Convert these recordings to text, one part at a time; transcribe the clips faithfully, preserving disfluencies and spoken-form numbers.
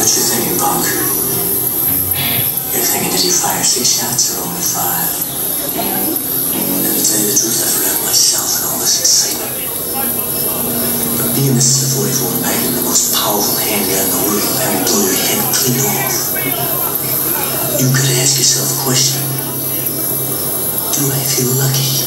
what you're thinking, punk. You're thinking, did he fire six shots or only five? And to tell you the truth, I forgot myself in all this excitement. But being this is a forty-four Magnum, the most powerful handgun in the world, that will blow your head clean off. You gotta ask yourself a question. Do I feel lucky?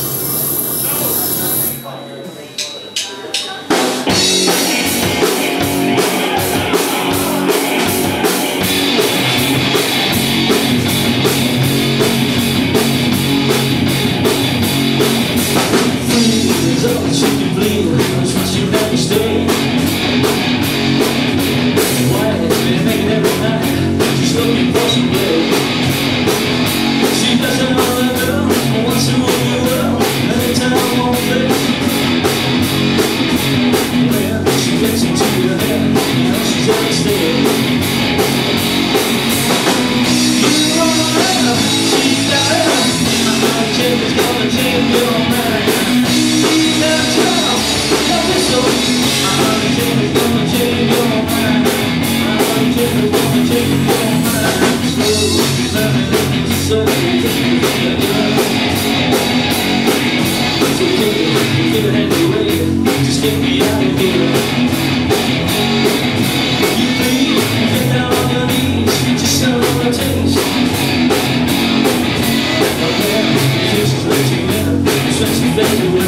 Baby